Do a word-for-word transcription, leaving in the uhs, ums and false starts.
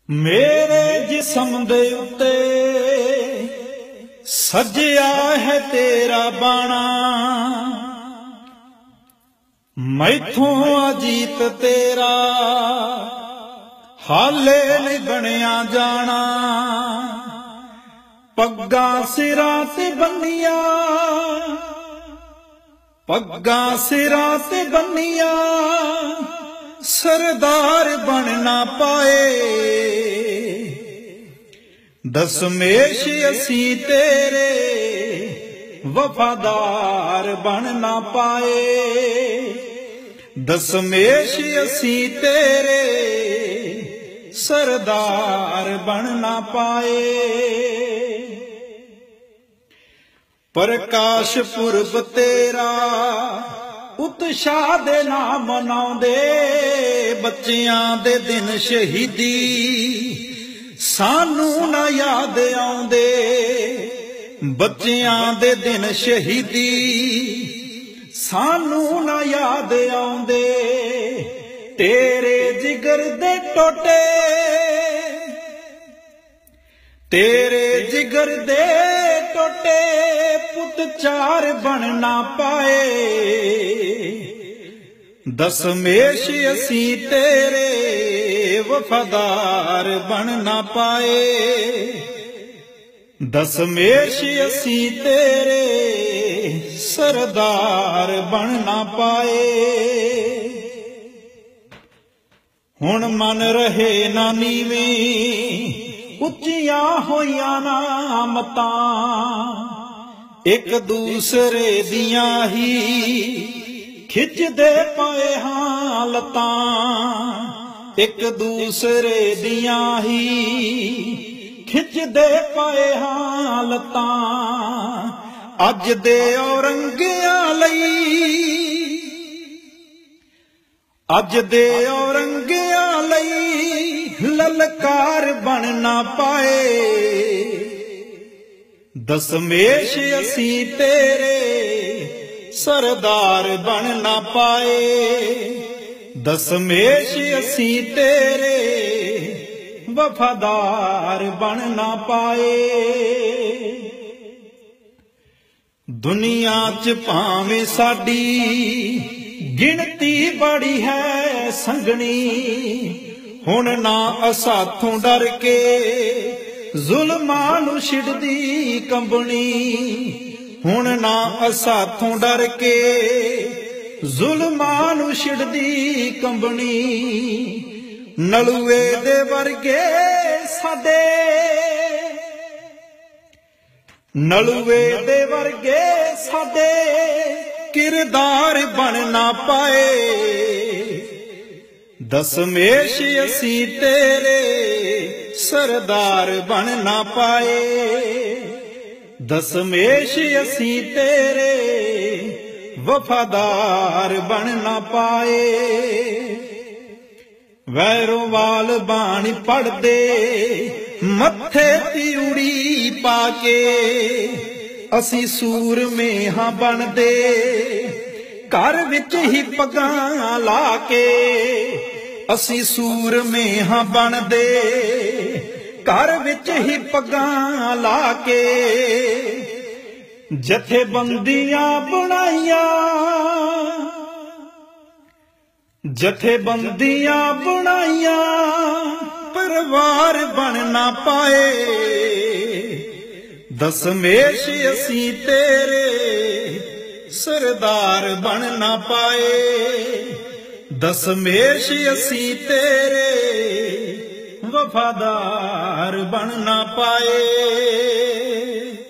मेरे जिस्म दे उत्ते सजिया है तेरा बाणा, मैथों अजीत तेरा हाले नहीं बनिया जाना। पग्गा सिरा ते बन्निया, पग्गा सिरा ते बन्निया, सरदार बनना पाए। दसमेश असी तेरे वफादार बनना पाए। दसमेश असी तेरे सरदार बनना पाए। प्रकाश पुरब तेरा उत्साह दे नाम मनाउंदे, बच्चियां दे दिन शहीदी सानू ना याद आउंदे। बच्चियां दे दिन शहीदी सानू ना याद आउंदे। तेरे जिगर दे टोटे, तेरे जिगर दे टोटे पुत चार बनना पाए। दसमेश असी तेरे वफादार बनना पाए। दसमेश असी तेरे सरदार बनना पाए। हुण मन रहे ना नीवीं, उच्चिया होइया ना मतां, एक दूसरे दियां ही खिचदे पाए हां लतां। एक दूसरे दियां ही खिचदे पाए हां लतां। अज दे औरंगियां लई, अज दे औरंगियां लई ललकार बनना पाए। दसमेश असी तेरे सरदार बनना पाए। दसमेश असी तेरे वफादार बनना पाए। दुनिया च भावें साडी गिनती बड़ी है संगनी, हुण ना असाथों डर के जुल्मां नूं छिड़दी कंबनी। हुण ना असाथों डर के जुल्मां नूं छिड़दी कंबनी। नलुए दे वर्गे साडे, नलुए दे वर्गे साडे किरदार बनना पाए। दसमेश असी तेरे सरदार बनना पाए। दसमेश असी तेरे वफादार बनना पाए। वैरों वाल बाणी पढ़दे मत्थे तिउड़ी पाके, असी सूर में हां बनदे घर विच ही पगां ला के। असी सूर में हां बनदे घर विच ही पगां ला के। जथेबंदियां बनाइयां, जथेबंदियां बनाइयां परिवार बनना पाए। दसमेश असी तेरे सरदार बनना पाए। दसमेश असी तेरे वफादार बनना पाए।